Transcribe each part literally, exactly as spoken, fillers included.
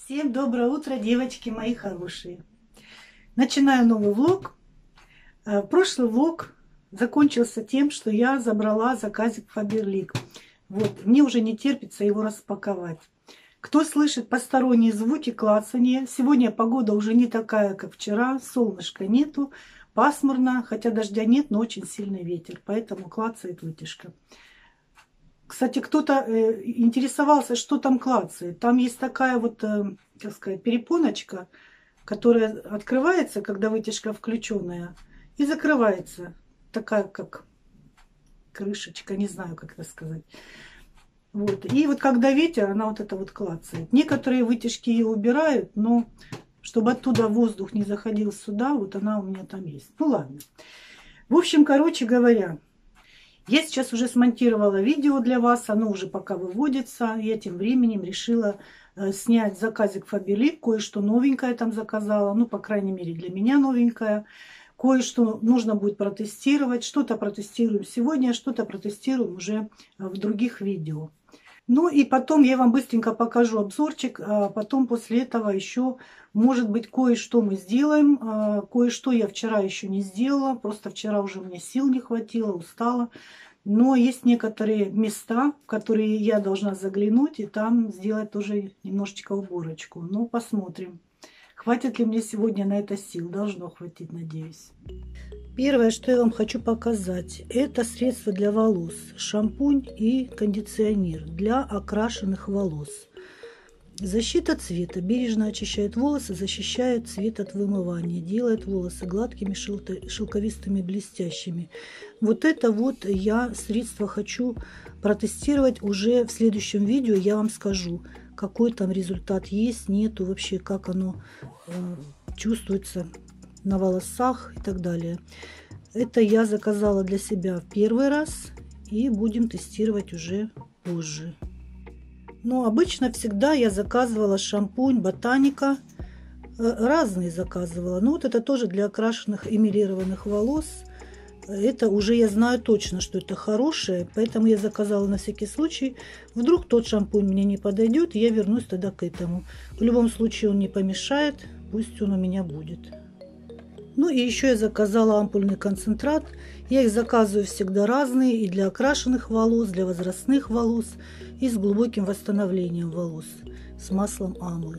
Всем доброе утро, девочки мои хорошие. Начинаю новый влог. Прошлый влог закончился тем, что я забрала заказик Faberlic. Вот, мне уже не терпится его распаковать. Кто слышит посторонние звуки, клацанье. Сегодня погода уже не такая, как вчера. Солнышка нету, пасмурно, хотя дождя нет, но очень сильный ветер. Поэтому клацает вытяжка. Кстати, кто-то э, интересовался, что там клацает. Там есть такая вот, э, как сказать, перепоночка, которая открывается, когда вытяжка включенная, и закрывается. Такая, как крышечка, не знаю, как это сказать. Вот. И вот когда ветер, она вот это вот клацает. Некоторые вытяжки ее убирают, но чтобы оттуда воздух не заходил сюда, вот она у меня там есть. Ну ладно. В общем, короче говоря, я сейчас уже смонтировала видео для вас, оно уже пока выводится. Я тем временем решила э, снять заказик Faberlic, кое-что новенькое там заказала, ну, по крайней мере, для меня новенькое. Кое-что нужно будет протестировать, что-то протестируем сегодня, что-то протестируем уже в других видео. Ну и потом я вам быстренько покажу обзорчик, а потом после этого еще, может быть, кое-что мы сделаем. Кое-что я вчера еще не сделала, просто вчера уже мне сил не хватило, устала. Но есть некоторые места, в которые я должна заглянуть и там сделать тоже немножечко уборочку. Ну, посмотрим. Хватит ли мне сегодня на это сил? Должно хватить, надеюсь. Первое, что я вам хочу показать, это средство для волос. Шампунь и кондиционер для окрашенных волос. Защита цвета. Бережно очищает волосы, защищает цвет от вымывания. Делает волосы гладкими, шелковистыми, блестящими. Вот это вот я средство хочу протестировать уже в следующем видео. Я вам скажу, какой там результат есть, нету, вообще как оно э, чувствуется на волосах и так далее. Это я заказала для себя в первый раз и будем тестировать уже позже. Но обычно всегда я заказывала шампунь Ботаника, разные заказывала. Но вот это тоже для окрашенных эмалированных волос. Это уже я знаю точно, что это хорошее, поэтому я заказала на всякий случай. Вдруг тот шампунь мне не подойдет, я вернусь тогда к этому. В любом случае он не помешает, пусть он у меня будет. Ну и еще я заказала ампульный концентрат. Я их заказываю всегда разные, и для окрашенных волос, для возрастных волос, и с глубоким восстановлением волос, с маслом амлы.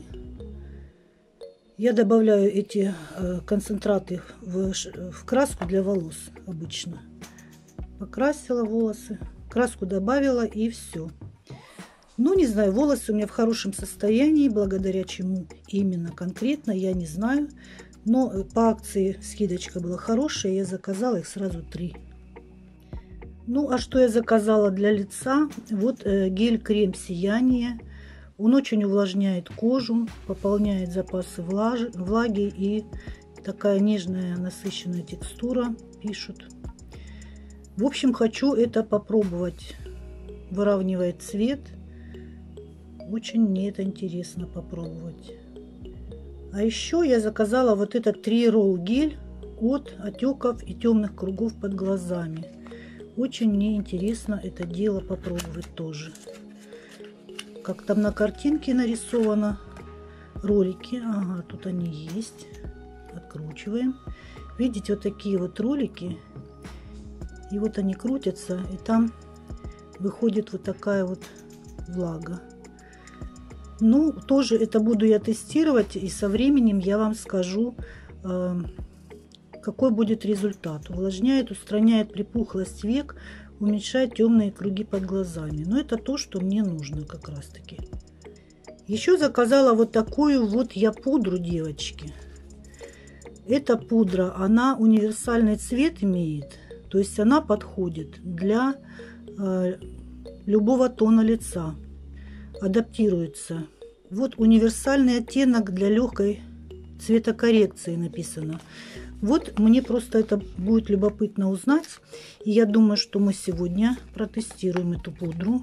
Я добавляю эти э, концентраты в, в краску для волос обычно. Покрасила волосы, краску добавила и все. Ну, не знаю, волосы у меня в хорошем состоянии, благодаря чему именно конкретно, я не знаю. Но по акции скидочка была хорошая, я заказала их сразу три. Ну, а что я заказала для лица? Вот э, гель-крем «Сияние». Он очень увлажняет кожу, пополняет запасы влажи, влаги и такая нежная насыщенная текстура, пишут. В общем, хочу это попробовать. Выравнивает цвет. Очень мне это интересно попробовать. А еще я заказала вот этот три ролл гель от отеков и темных кругов под глазами. Очень мне интересно это дело попробовать тоже. Как там на картинке нарисовано, ролики. Ага, тут они есть. Откручиваем. Видите, вот такие вот ролики. И вот они крутятся, и там выходит вот такая вот влага. Ну, тоже это буду я тестировать, и со временем я вам скажу, э, какой будет результат. Увлажняет, устраняет припухлость век, уменьшает темные круги под глазами. Но это то, что мне нужно как раз таки. Еще заказала вот такую вот я пудру, девочки. Эта пудра, она универсальный цвет имеет, то есть она подходит для э, любого тона лица. Адаптируется. Вот универсальный оттенок для легкой цветокоррекции написано. Вот мне просто это будет любопытно узнать. И я думаю, что мы сегодня протестируем эту пудру.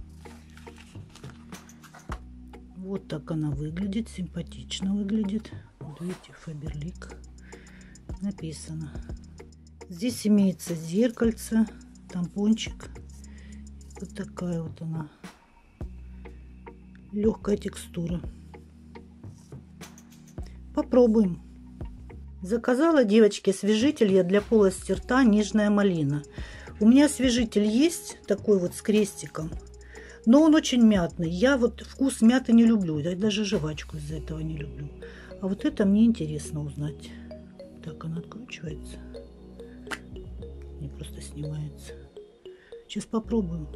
Вот так она выглядит. Симпатично выглядит. Вот видите, Faberlic написано. Здесь имеется зеркальце, тампончик. Вот такая вот она. Легкая текстура. Попробуем. Заказала, девочки, освежитель я для полости рта «Нежная малина». У меня освежитель есть, такой вот с крестиком, но он очень мятный. Я вот вкус мяты не люблю, я даже жвачку из-за этого не люблю. А вот это мне интересно узнать. Так, она откручивается. Не просто снимается. Сейчас попробую.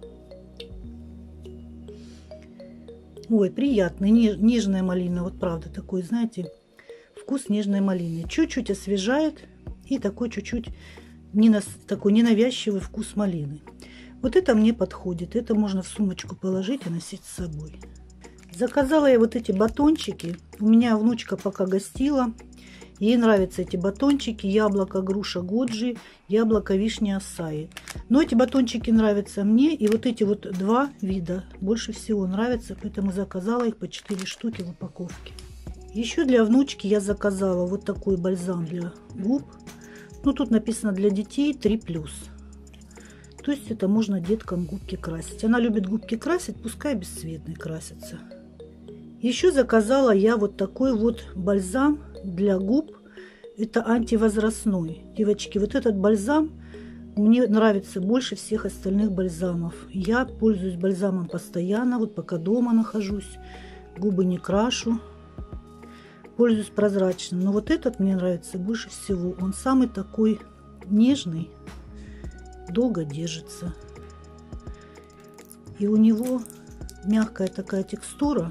Ой, приятный, нежная малина. Вот правда, такой, знаете, вкус нежной малины. Чуть-чуть освежает и такой чуть-чуть не нас, такой ненавязчивый вкус малины. Вот это мне подходит. Это можно в сумочку положить и носить с собой. Заказала я вот эти батончики. У меня внучка пока гостила. Ей нравятся эти батончики. Яблоко, груша, годжи, яблоко, вишня, ассаи. Но эти батончики нравятся мне. И вот эти вот два вида больше всего нравятся. Поэтому заказала их по четыре штуки в упаковке. Еще для внучки я заказала вот такой бальзам для губ. Ну, тут написано для детей три плюс. То есть это можно деткам губки красить. Она любит губки красить, пускай бесцветные красятся. Еще заказала я вот такой вот бальзам для губ. Это антивозрастной. Девочки, вот этот бальзам мне нравится больше всех остальных бальзамов. Я пользуюсь бальзамом постоянно, вот пока дома нахожусь. Губы не крашу. Пользуюсь прозрачным. Но вот этот мне нравится больше всего. Он самый такой нежный. Долго держится. И у него мягкая такая текстура.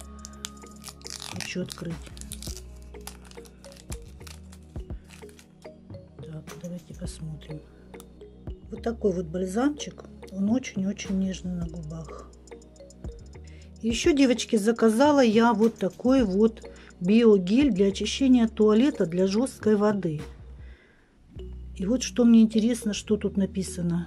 Хочу открыть. Так, давайте посмотрим. Вот такой вот бальзамчик. Он очень-очень нежный на губах. Еще, девочки, заказала я вот такой вот биогель для очищения туалета для жесткой воды. И вот что мне интересно, что тут написано.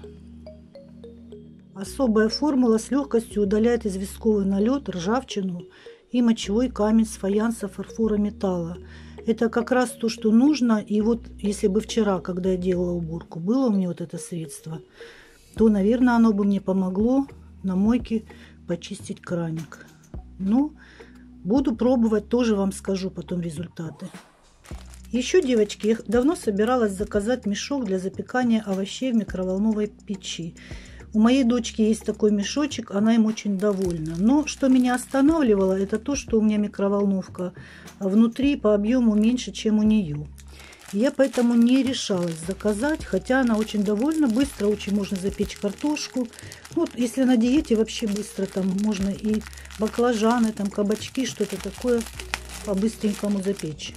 Особая формула с легкостью удаляет известковый налет, ржавчину и мочевой камень с фаянса, фарфора, металла. Это как раз то, что нужно. И вот если бы вчера, когда я делала уборку, было у меня вот это средство, то, наверное, оно бы мне помогло на мойке почистить краник. Ну, буду пробовать, тоже вам скажу потом результаты. Еще, девочки, я давно собиралась заказать мешок для запекания овощей в микроволновой печи. У моей дочки есть такой мешочек, она им очень довольна. Но что меня останавливало, это то, что у меня микроволновка внутри по объему меньше, чем у нее. Я поэтому не решалась заказать, хотя она очень довольна, быстро очень можно запечь картошку. Вот если на диете, вообще быстро там можно и баклажаны, там кабачки, что-то такое по-быстренькому запечь.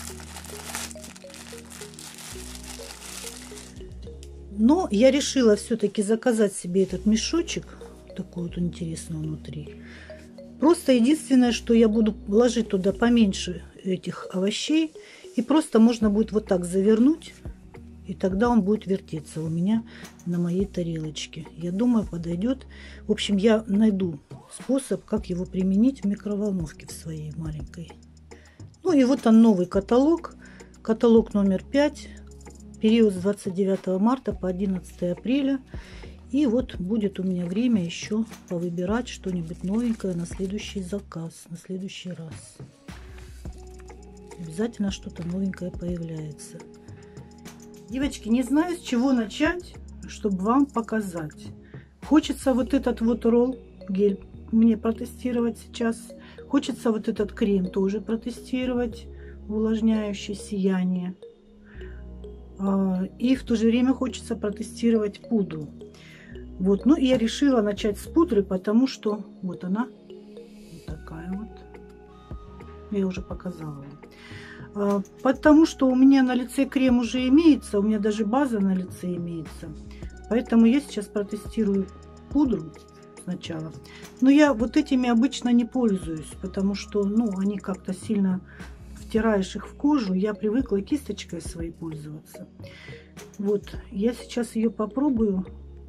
Но я решила все-таки заказать себе этот мешочек, такой вот интересный внутри. Просто единственное, что я буду ложить туда поменьше этих овощей, и просто можно будет вот так завернуть, и тогда он будет вертеться у меня на моей тарелочке. Я думаю, подойдет. В общем, я найду способ, как его применить в микроволновке в своей маленькой. Ну и вот он, новый каталог. Каталог номер пять. Период с двадцать девятого марта по одиннадцатое апреля. И вот будет у меня время еще повыбирать что-нибудь новенькое на следующий заказ, на следующий раз. Обязательно что-то новенькое появляется. Девочки, не знаю, с чего начать, чтобы вам показать. Хочется вот этот вот ролл, гель, мне протестировать сейчас. Хочется вот этот крем тоже протестировать, увлажняющий сияние. И в то же время хочется протестировать пудру. Вот, ну и я решила начать с пудры, потому что вот она, вот такая вот. Я уже показала. Потому что у меня на лице крем уже имеется, у меня даже база на лице имеется. Поэтому я сейчас протестирую пудру сначала. Но я вот этими обычно не пользуюсь, потому что, ну, они как-то сильно... Втираешь их в кожу, я привыкла кисточкой своей пользоваться. Вот, я сейчас ее попробую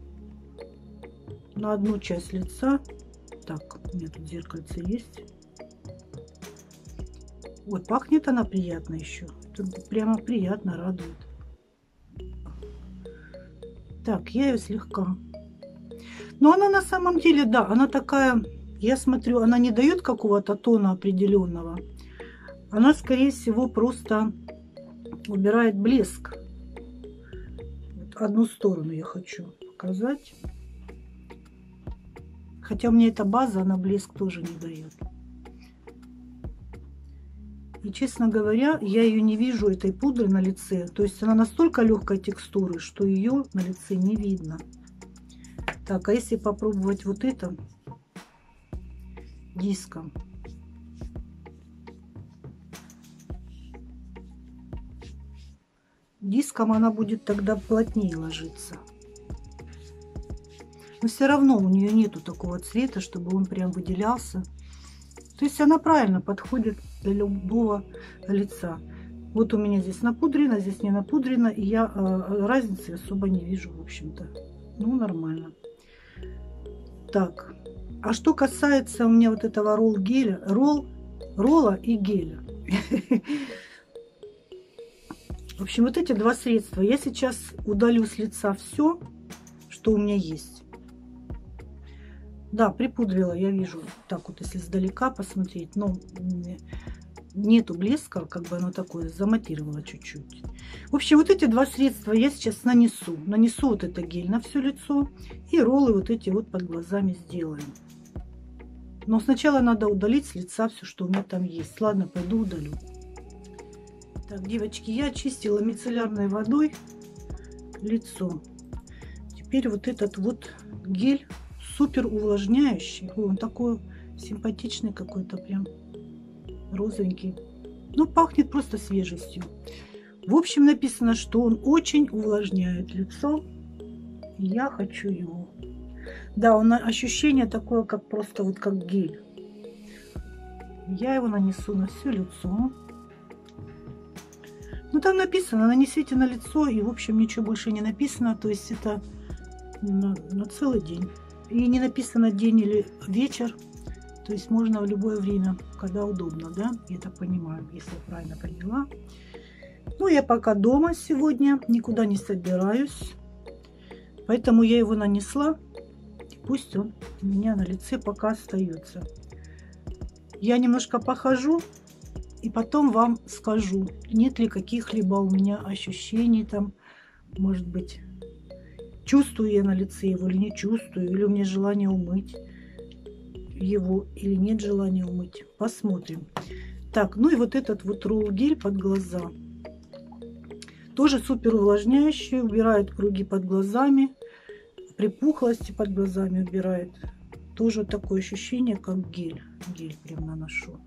на одну часть лица. Так, у меня тут зеркальце есть. Ой, пахнет она приятно еще. Это прямо приятно, радует. Так, я ее слегка. Но она на самом деле, да, она такая, я смотрю, она не дает какого-то тона определенного. она, скорее всего, просто убирает блеск. Вот одну сторону я хочу показать. Хотя у меня эта база, она блеск тоже не дает. И, честно говоря, я ее не вижу, этой пудры на лице. То есть она настолько легкой текстуры, что ее на лице не видно. Так, а если попробовать вот это диском. Диском она будет тогда плотнее ложиться. Но все равно у нее нету такого цвета, чтобы он прям выделялся. То есть она правильно подходит для любого лица. Вот у меня здесь напудрено, здесь не напудрено. И я э, разницы особо не вижу, в общем-то. Ну, нормально. Так. А что касается у меня вот этого ролл геля, ролл, ролла и геля. В общем, вот эти два средства. Я сейчас удалю с лица все, что у меня есть. Да, припудрила, я вижу, так вот, если издалека посмотреть, но нету блеска, как бы оно такое, заматировало чуть-чуть. В общем, вот эти два средства я сейчас нанесу. Нанесу вот это гель на все лицо и роллы вот эти вот под глазами сделаем. Но сначала надо удалить с лица все, что у меня там есть. Ладно, пойду удалю. Так, девочки, я очистила мицеллярной водой лицо. Теперь вот этот вот гель супер увлажняющий. Он такой симпатичный какой-то, прям розовенький. Ну, пахнет просто свежестью. В общем, написано, что он очень увлажняет лицо. Я хочу его. Да, он ощущение такое, как просто вот как гель. Я его нанесу на все лицо. Ну, там написано, нанесите на лицо, и, в общем, ничего больше не написано. То есть это на, на целый день. И не написано день или вечер. То есть можно в любое время, когда удобно, да? Я так понимаю, если я правильно поняла. Ну, я пока дома сегодня, никуда не собираюсь. Поэтому я его нанесла. И пусть он у меня на лице пока остается. Я немножко похожу. И потом вам скажу, нет ли каких-либо у меня ощущений там, может быть, чувствую я на лице его или не чувствую, или у меня желание умыть его, или нет желания умыть. Посмотрим. Так, ну и вот этот вот ролл-гель под глаза. Тоже супер увлажняющий, убирает круги под глазами, припухлости под глазами убирает. Тоже такое ощущение, как гель. Гель прям наношу.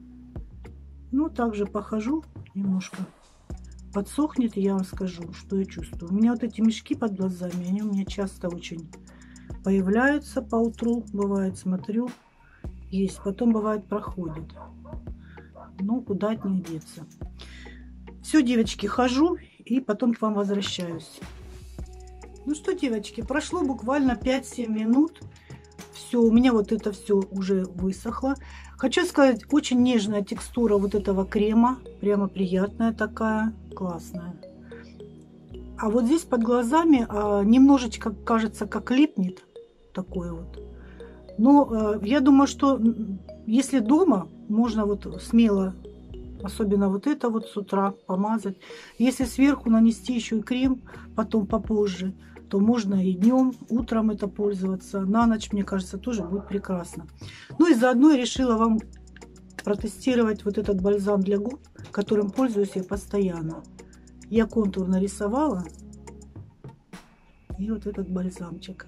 Ну, также похожу немножко. Подсохнет, и я вам скажу, что я чувствую. У меня вот эти мешки под глазами, они у меня часто очень появляются по утру. Бывает, смотрю, есть. Потом, бывает, проходит. Ну, куда от них деться. Все, девочки, хожу и потом к вам возвращаюсь. Ну что, девочки, прошло буквально пять-семь минут. Все, у меня вот это все уже высохло. Хочу сказать, очень нежная текстура вот этого крема. Прямо приятная такая, классная. А вот здесь под глазами а, немножечко, кажется, как липнет. Такое вот. Но а, я думаю, что если дома, можно вот смело, особенно вот это вот с утра помазать. Если сверху нанести еще и крем, потом попозже, то можно и днем, утром это пользоваться. На ночь, мне кажется, тоже будет прекрасно. Ну и заодно я решила вам протестировать вот этот бальзам для губ, которым пользуюсь я постоянно. Я контур нарисовала. И вот этот бальзамчик.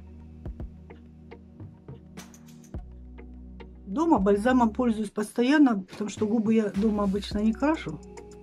Дома бальзамом пользуюсь постоянно, потому что губы я дома обычно не крашу.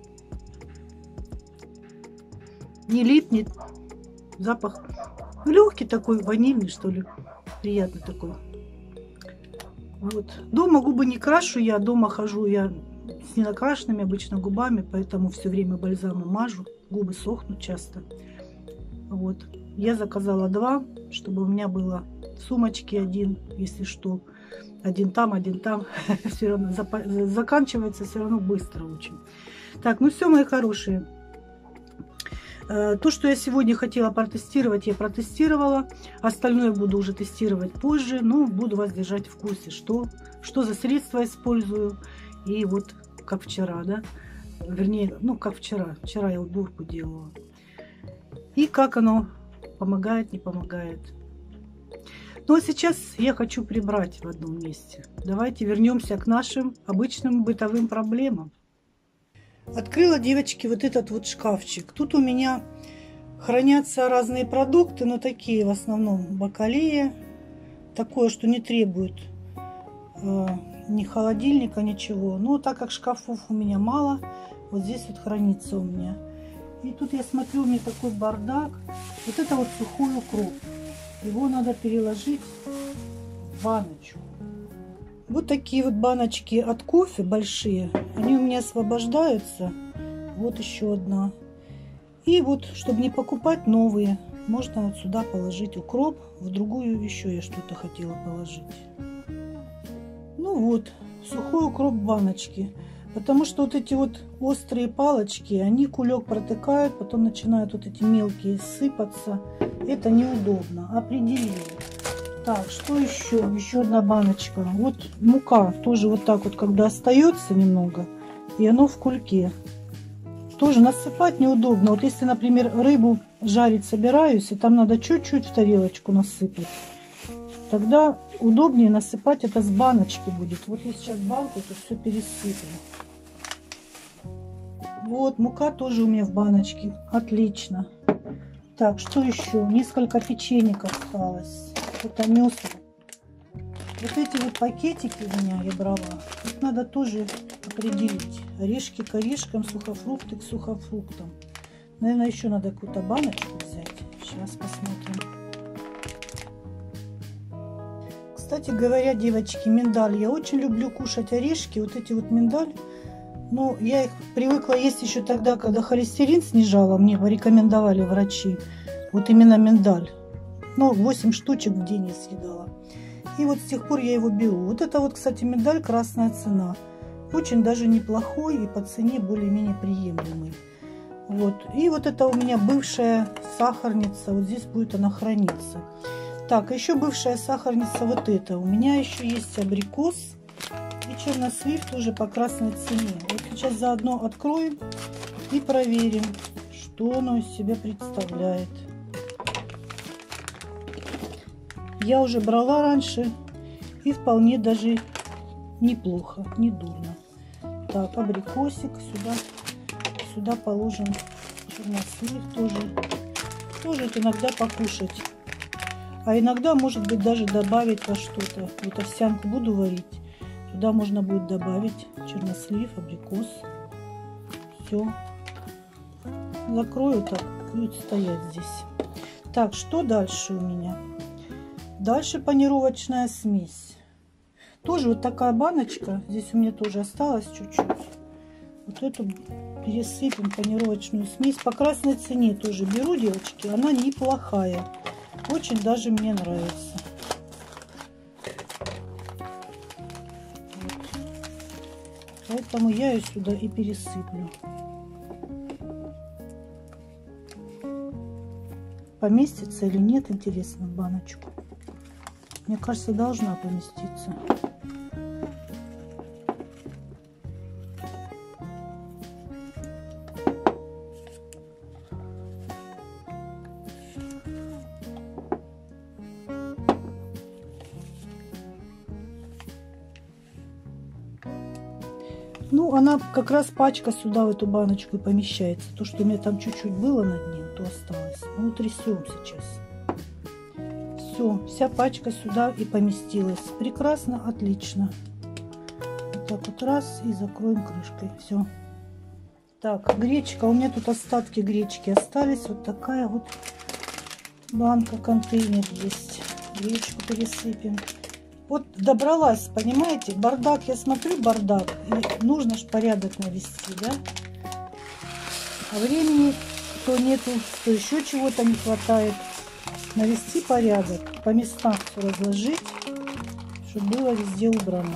Не липнет. Запах легкий такой, ванильный, что ли. Приятный такой. Вот. Дома губы не крашу я. Дома хожу я с ненакрашенными обычно губами. Поэтому все время бальзамом мажу. Губы сохнут часто. Вот. Я заказала два, чтобы у меня было в сумочке один, если что. Один там, один там. Все равно заканчивается все равно быстро очень. Так, ну все, мои хорошие. То, что я сегодня хотела протестировать, я протестировала. Остальное буду уже тестировать позже. Но буду вас держать в курсе, что, что за средства использую. И вот как вчера, да? Вернее, ну, как вчера. Вчера я уборку делала. И как оно помогает, не помогает. Ну, а сейчас я хочу прибрать в одном месте. Давайте вернемся к нашим обычным бытовым проблемам. Открыла, девочки, вот этот вот шкафчик. Тут у меня хранятся разные продукты, но такие в основном бакалея. Такое, что не требует э, ни холодильника, ничего. Но так как шкафов у меня мало, вот здесь вот хранится у меня. И тут я смотрю, у меня такой бардак. Вот это вот сухой укроп. Его надо переложить в баночку. Вот такие вот баночки от кофе большие. Они у меня освобождаются. Вот еще одна. И вот, чтобы не покупать новые, можно вот сюда положить укроп. В другую еще я что-то хотела положить. Ну вот, сухой укроп в баночке. Потому что вот эти вот острые палочки, они кулек протыкают, потом начинают вот эти мелкие сыпаться. Это неудобно. Определили. Так, что еще? Еще одна баночка. Вот мука тоже вот так вот, когда остается немного, и оно в кульке. Тоже насыпать неудобно. Вот если, например, рыбу жарить собираюсь, и там надо чуть-чуть в тарелочку насыпать, тогда удобнее насыпать это с баночки будет. Вот я сейчас банку это все пересыплю. Вот, мука тоже у меня в баночке. Отлично. Так, что еще? Несколько печенек осталось. Это мёсло. Вот эти вот пакетики у меня я брала. Их надо тоже определить. Орешки к орешкам, сухофрукты к сухофруктам. Наверное, еще надо какую-то баночку взять. Сейчас посмотрим. Кстати говоря, девочки, миндаль. Я очень люблю кушать орешки. Вот эти вот миндаль. Но я их привыкла есть еще тогда, когда холестерин снижала. Мне порекомендовали врачи. Вот именно миндаль. Ну, восемь штучек в день я съедала. И вот с тех пор я его беру. Вот это вот, кстати, миндаль красная цена. Очень даже неплохой и по цене более-менее приемлемый. Вот. И вот это у меня бывшая сахарница. Вот здесь будет она храниться. Так, еще бывшая сахарница вот эта. У меня еще есть абрикос и чернослив тоже по красной цене. Вот сейчас заодно откроем и проверим, что оно из себя представляет. Я уже брала раньше и вполне даже неплохо, не дурно. Так, абрикосик сюда, сюда положим чернослив тоже. Тоже это иногда покушать. А иногда, может быть, даже добавить во что-то. Вот овсянку буду варить. Туда можно будет добавить чернослив, абрикос. Все. Закрою так, будет стоять здесь. Так, что дальше у меня? Дальше панировочная смесь. Тоже вот такая баночка. Здесь у меня тоже осталось чуть-чуть. Вот эту пересыпем панировочную смесь. По красной цене тоже беру, девочки. Она неплохая. Очень даже мне нравится. Вот. Поэтому я ее сюда и пересыплю. Поместится или нет, интересно, в баночку. Мне кажется, должна поместиться. Ну, она как раз пачка сюда, в эту баночку, и помещается. То, что у меня там чуть-чуть было на дне, то осталось. Ну, трясем сейчас. Все, вся пачка сюда и поместилась. Прекрасно, отлично. Вот так вот раз и закроем крышкой. Все. Так, гречка. У меня тут остатки гречки остались. Вот такая вот банка, контейнер есть. Гречку пересыпем. Вот добралась, понимаете? Бардак, я смотрю, бардак. И нужно же порядок навести, да? А времени то нету, то еще чего-то не хватает. Навести порядок, по местам все разложить, чтобы было везде убрано.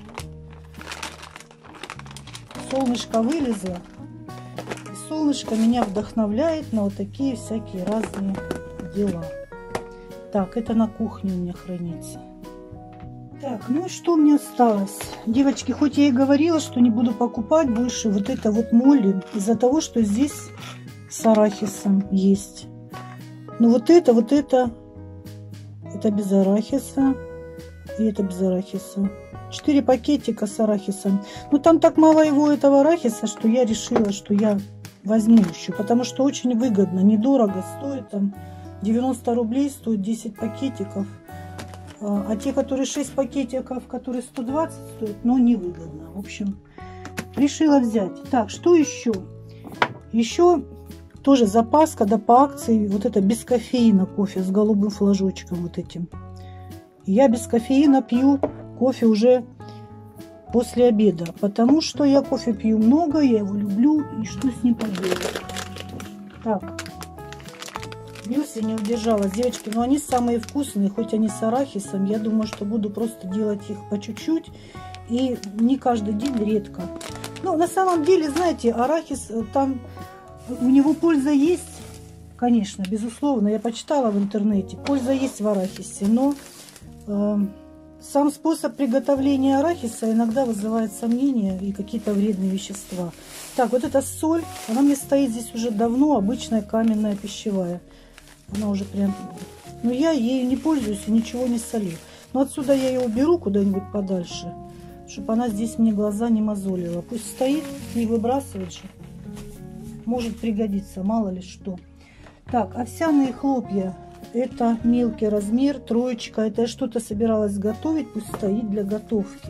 Солнышко вылезло. И солнышко меня вдохновляет на вот такие всякие разные дела. Так, это на кухне у меня хранится. Так, ну и что мне осталось? Девочки, хоть я и говорила, что не буду покупать больше вот это вот молли, из-за того, что здесь с арахисом есть. Но вот это, вот это, это без арахиса, и это без арахиса. Четыре пакетика с арахисом. Ну там так мало его этого арахиса, что я решила, что я возьму еще, потому что очень выгодно, недорого стоит, там девяносто рублей стоит десять пакетиков. А те, которые шесть пакетиков, которые сто двадцать стоят, но невыгодно. В общем, решила взять. Так, что еще? Еще тоже запас, когда по акции, вот это без кофеина кофе с голубым флажочком вот этим. Я без кофеина пью кофе уже после обеда, потому что я кофе пью много, я его люблю, и что с ним поделать. Так. Бьюсь, не удержалась. Девочки, но они самые вкусные, хоть они с арахисом. Я думаю, что буду просто делать их по чуть-чуть. И не каждый день, редко. Ну, на самом деле, знаете, арахис, там у него польза есть, конечно, безусловно. Я почитала в интернете. Польза есть в арахисе, но э, сам способ приготовления арахиса иногда вызывает сомнения и какие-то вредные вещества. Так, вот эта соль, она мне стоит здесь уже давно, обычная каменная пищевая. Она уже прям... Но я ею не пользуюсь и ничего не солю. Но отсюда я ее уберу куда-нибудь подальше, чтобы она здесь мне глаза не мозолила. Пусть стоит, не выбрасывать же. Может пригодиться, мало ли что. Так, овсяные хлопья. Это мелкий размер, троечка. Это я что-то собиралась готовить, пусть стоит для готовки.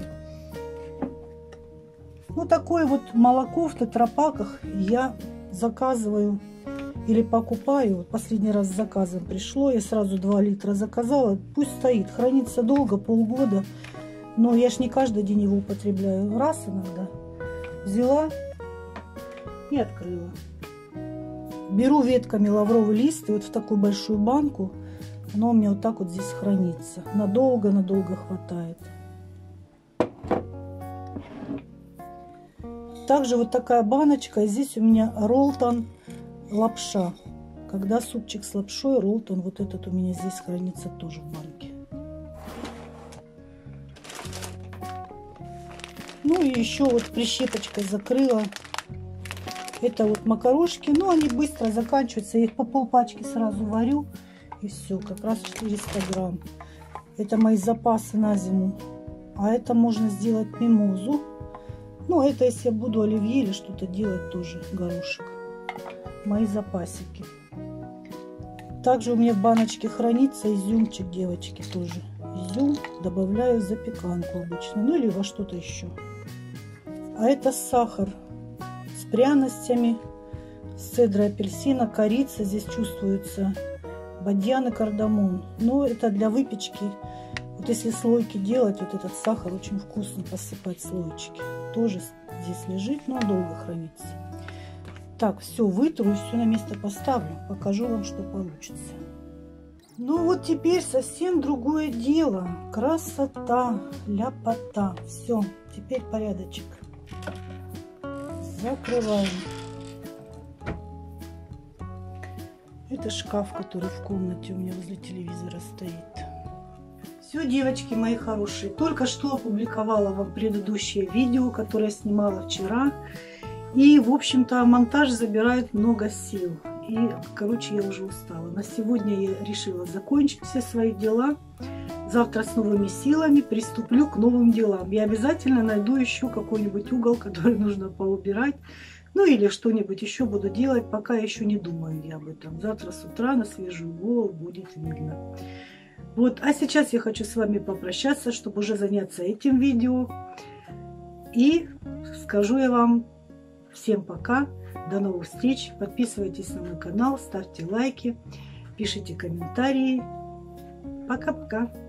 Ну, такое вот молоко в тетрапаках я заказываю или покупаю. Вот последний раз с заказом пришло, я сразу два литра заказала. Пусть стоит, хранится долго, полгода. Но я ж не каждый день его употребляю. Раз иногда взяла и открыла. Беру ветками лавровый лист и вот в такую большую банку. Оно у меня вот так вот здесь хранится. Надолго-надолго хватает. Также вот такая баночка. И здесь у меня Ролтон лапша. Когда супчик с лапшой, Ролтон вот этот у меня здесь хранится тоже в банке. Ну и еще вот прищепочкой закрыла. Это вот макарошки. Но они быстро заканчиваются. Я их по полпачки сразу варю. И все, как раз четыреста грамм. Это мои запасы на зиму. А это можно сделать мимозу. Ну, а это если я буду оливье или что-то делать, тоже горошек. Мои запасики. Также у меня в баночке хранится изюмчик, девочки, тоже. Изюм добавляю в запеканку обычно. Ну, или во что-то еще. А это сахар с пряностями, с цедрой апельсина, корица. Здесь чувствуется бадьян и кардамон. Но это для выпечки. Вот если слойки делать, вот этот сахар очень вкусно посыпать слоечки. Тоже здесь лежит, но долго хранится. Так, все вытру и все на место поставлю. Покажу вам, что получится. Ну вот теперь совсем другое дело. Красота, ляпота. Все, теперь порядочек. Закрываем. Это шкаф, который в комнате у меня возле телевизора стоит. Все, девочки мои хорошие, только что опубликовала вам предыдущее видео, которое я снимала вчера. И, в общем-то, монтаж забирает много сил. И, короче, я уже устала. На сегодня я решила закончить все свои дела. Завтра с новыми силами приступлю к новым делам. Я обязательно найду еще какой-нибудь угол, который нужно поубирать. Ну, или что-нибудь еще буду делать, пока еще не думаю я об этом. Завтра с утра на свежую голову будет видно. Вот, а сейчас я хочу с вами попрощаться, чтобы уже заняться этим видео. И скажу я вам всем пока, до новых встреч. Подписывайтесь на мой канал, ставьте лайки, пишите комментарии. Пока-пока.